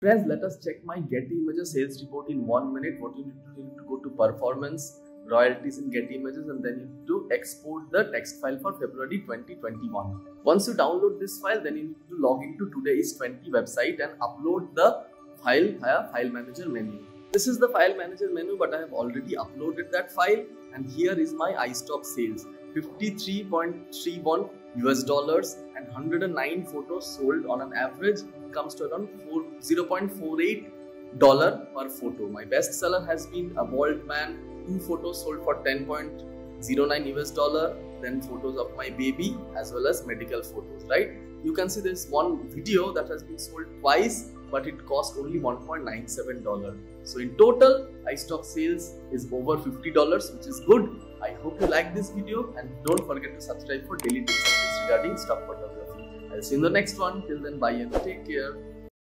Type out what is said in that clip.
Friends, let us check my Getty Images sales report in 1 minute. What you need to go to performance, royalties in Getty Images, and then you need to export the text file for February 2021. Once you download this file, then you need to log into Todays20 website and upload the file via File Manager menu. This is the File Manager menu, but I have already uploaded that file, and here is my iStock sales. $53.31 and 109 photos sold. On an average comes to around $0.48 per photo. My best seller has been a bald man, 2 photos sold for $10.09, then photos of my baby as well as medical photos, right? You can see this one video that has been sold twice, but it cost only $1.97. So in total, iStock sales is over $50, which is good. I hope you like this video, and don't forget to subscribe for daily tips and tricks regarding stock photography. I'll see you in the next one. Till then, bye and take care.